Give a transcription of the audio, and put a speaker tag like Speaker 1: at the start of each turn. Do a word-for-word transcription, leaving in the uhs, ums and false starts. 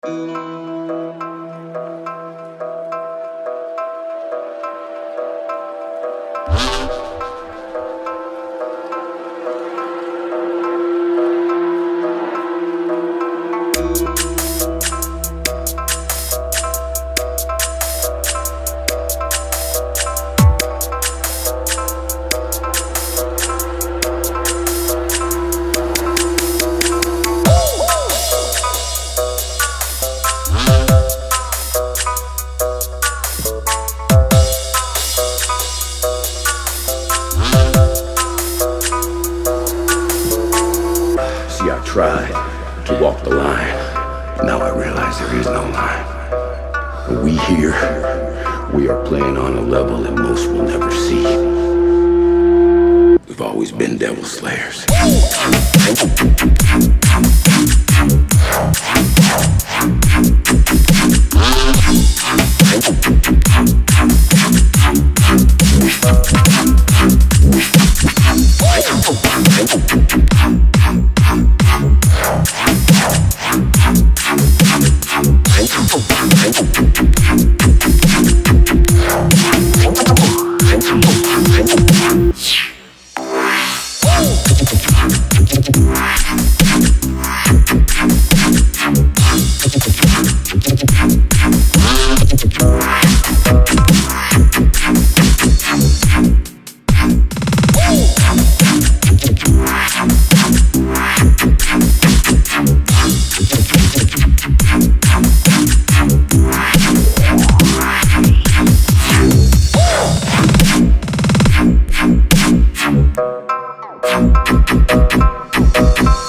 Speaker 1: I tried to walk the line. Now I realize there is no line. We here, we are playing on a level that most will never see. We've always been devil slayers.
Speaker 2: We'll be right back.